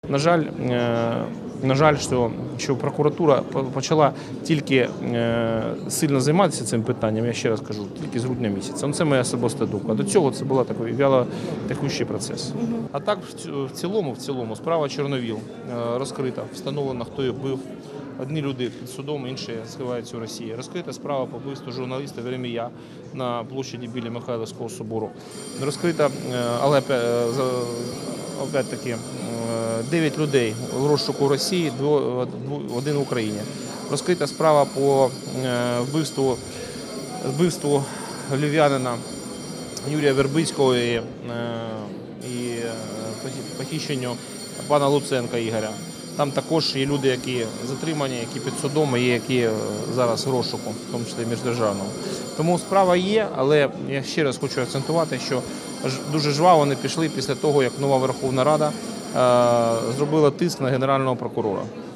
На жаль, що прокуратура почала тільки сильно займатися цим питанням, я ще раз кажу, тільки з грудня місяця. Це моя особиста думка. До цього це був такий вялотекущий процес. А так, в цілому, справа Чорновіл розкрита, встановлено, хто її вбив. Одні люди під судом, інші сховаються у Росії. Розкрита справа по вбивству журналіста Веремія на площаді біля Михайлівського собору. Розкрита, але опять-таки, 9 людей в розшуку в Росії, один в Україні. Розкрита справа по вбивству львів'янина Юрія Вербицького і похищенню пана Луценка Ігоря. Там також є люди, які затримані, які під судом, і які зараз в розшуку, в тому числі міждержавному. Тому справа є, але я ще раз хочу акцентувати, що дуже жваво вони пішли після того, як нова Верховна Рада зробила тиск на Генерального прокурора.